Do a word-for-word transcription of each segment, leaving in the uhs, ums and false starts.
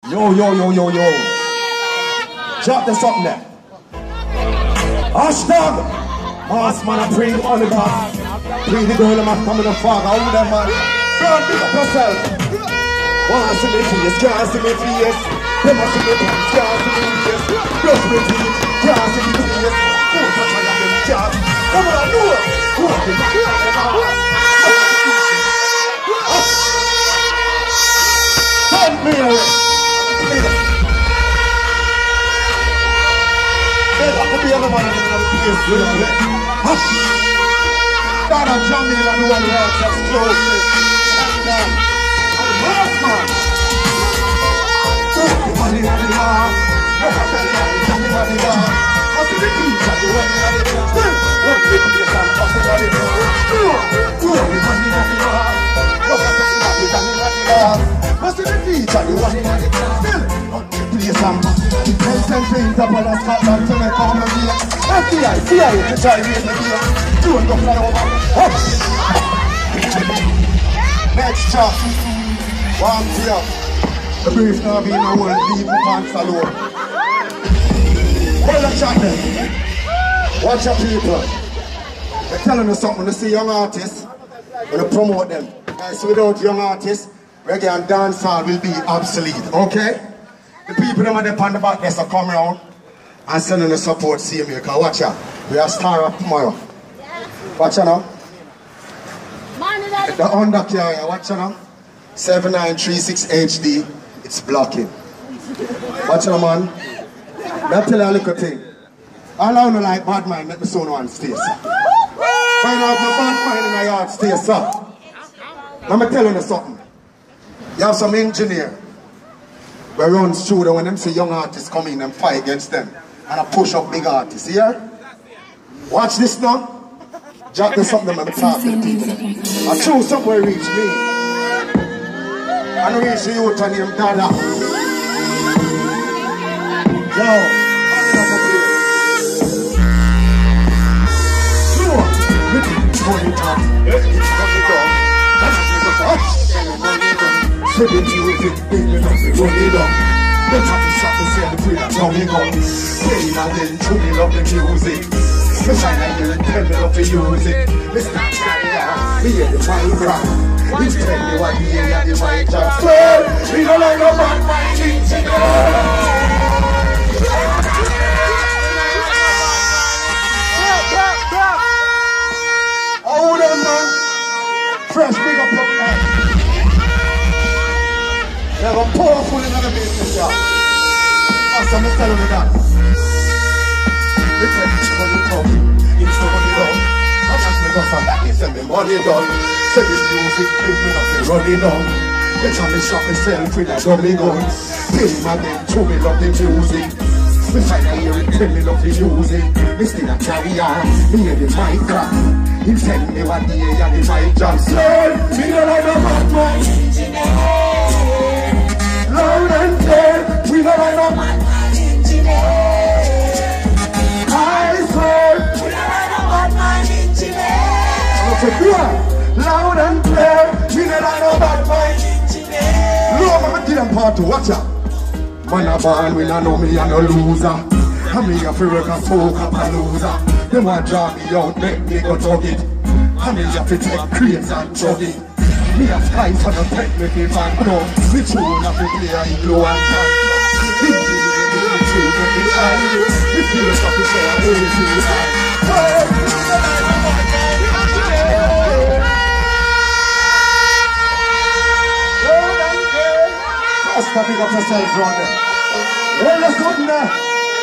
Yo, yo, yo, yo, yo. Drop this up there. Hashtag. Boss man, I bring the Oliver. Bring the girl, I'm coming to fog. How would that man? Girl, pick up yourself. Wanna see me face, can't see me face. Them a see me pants, can't see me face. Brush me teeth, can't see me face. Who touch my them can't. Come on, do it. Who are you? Send me away. There's up to be other man in the place, you know. Hush! God and Jamil and the one else explosive. Shut down. I'm the last man. Oh, the money on the yard. No, I'm the money on the yard. What's the beach at the one in the yard? What's the place I'm passing on the yard? Oh, the money on the yard. No, I'm the money on the yard. What's the beach at the one in the yard? Still, on the place I'm passing on the yard. Send things up on a Scotland to make all my gear. F B I, C I A to try to raise my gear. Don't go fly over. Hush! Next job. One here. The brief now being a world leave the pants alone. Hold the chat then. Watch your people. They're telling us something to see young artists. We're going to promote them. Guys, without young artists, reggae and dancehall will be obsolete. Okay? The people that are on the back desk are coming around and sending the support. See me, because watch out. We are star up tomorrow. Watch out now. The under carrier, watch out now. seven nine three six H D. It's blocking. Watch out, man. Let me tell you a little thing. All I know like bad mind, make me soon one stay. Find out the bad mind in the yard stay, sir. Let me tell you something. You have some engineer. We run through them when them see young artists come in and fight against them. And I push up big artists. Here? Watch this now. Jack this up them and talk to people. I choose somewhere reach me. And reach the youth and him Dada. Yo, I'm up a place. Sure. It's money talk. It's money talk. Say the music, baby, nothing run it up. Them happy shot to say the free that's how we go. Say that then to me love the music. Me shine like you and tell me love to use it. Me start carry out, me hear the mic rock. You tell me what the hear the mic drop. Swear, we don't like no bad mind engineer. Oh, them man. Fresh, big up your man. They are powerful in the business, yeah. That's what I'm telling you that. We tell you money come, it's the money down. I'm just me go from that, it's the money down. Say this music, give me nothing running down. They try me shop myself with a dummy gun. Pay my name to me love the music. Me find a hear it, tell me love the music. Me still a carry on, me hear the mic crack. He tell me what the air and the mic drop. Say, me don't like no bad mind. Loud and clear, we don't like no bad mind engineer. I swear, we don't like no bad mind engineer. Loud and clear, we don't like no bad mind engineer. Look, I'm gonna give them part two, watch out. Man a born, we don't know me and no loser. And me a fi work a soak up a loser. They want drag me out, make me go tug it. And me a fi take crates and chug it. Me a spice for the technical fan club. Me tune a fi play a glow and dance. Engineer me a tune to the eye. Me feel a fucking so a lazy eye. Just pick up yourself round there. Well, let's go in there.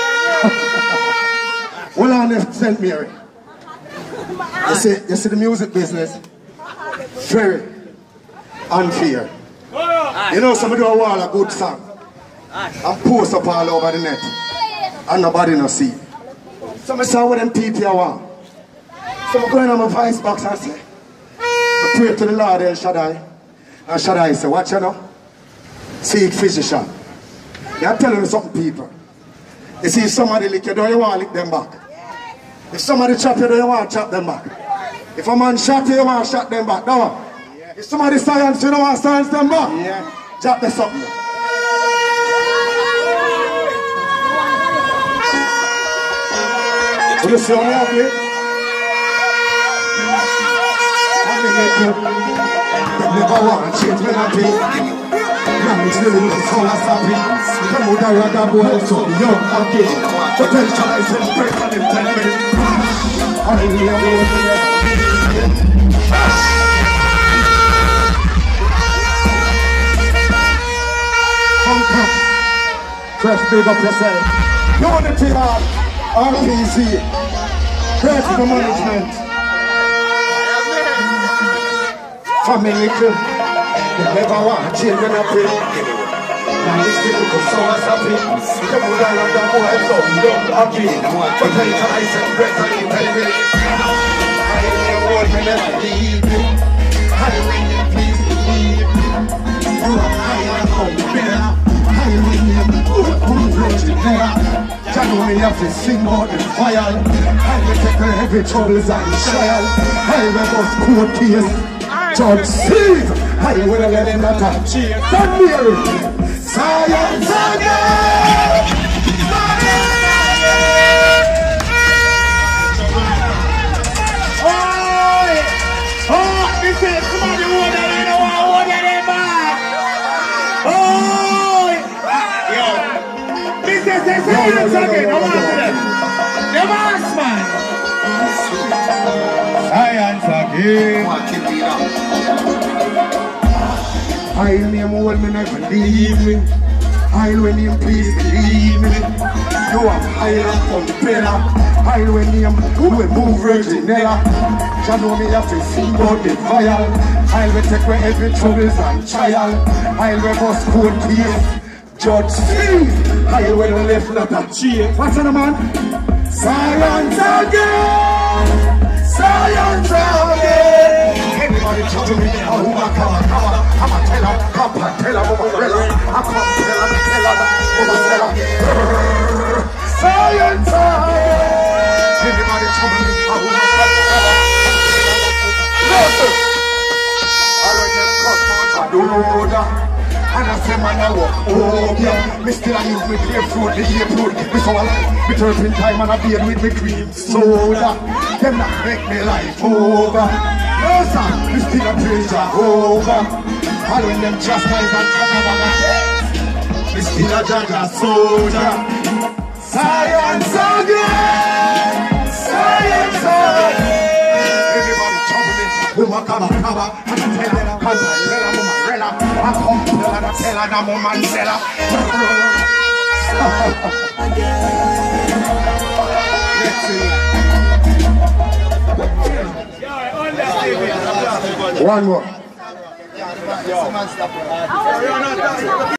Well, on there, Saint Mary. You see, you see the music business? Very unfair. You know, somebody do a wall a good song and post up all over the net and nobody no see. So I saw what them people I want. So I go in on my voice box and say, I pray to the Lord El Shaddai. And Shaddai say, watch you now. Seek physician. They're telling you something, people. You see, if somebody lick you, don't you want to lick them back? If somebody chop you, don't you want to chop them back? If a man shot you, you want to shot them back, don't you? If somebody science you, don't want to science them back? Yeah. Drop the something. Will you see how me happy? I'm in it. Never want to change me happy. Now it's really the soul of happy. Come on, I rather boy, so young happy. Potential is in break and in ten minutes. Hallelujah. Come, come. Fresh, big up yourself. Unity Hall, R P C, Creative Management, Family Club. You never want children happy. Now this thing looks so happy. Come on, I love that boy, so young happy. Potential I said break and in ten minutes. I ain't the world, me never leave you. I when you please believe me. You are higher and come better. I when you move virgin there. Jah know me have to sing about the fire. I will take her heavy troubles and trial. I will must court case. Judge Steve, I will let him not touch. Don't hear it. Science again. Oh, oh, this is somebody who would have know how would have back. Oh, yo, this is the science again. I want to them. The boss man. Science again. I'll name hold me never leave me. I'll when him please believe me. You are higher from the pillar. I'll when him who will move virginella. Jah know me have to sing about the fire. I'll will take away every troubles and trial. I'll will bust court case. Judge Steve, I'll will left not a cheat. What's on the man? Science again. Science again. Everybody talk to me, oh my God, I'm a teller, come and tell her, mama, tell her, I come tell her, tell her, mama, tell her. Science again. Everybody talk to me, oh my God. Listen, I don't get caught on the road. And I say man I walk, oh yeah. Me still I use me clear fruit, the ear fruit. Me so alive, me turpin time and I beard with me cream soda. Them not make me life over. No sir, me still a praise Jehovah. All when them chastise and talk about me still a judge a soldier. Science again, science again. Everybody trouble me, woman come and cover. And I tell her, come and tell her, mama rella. I come tell her, I tell her, that woman tell her. Let's see. One more.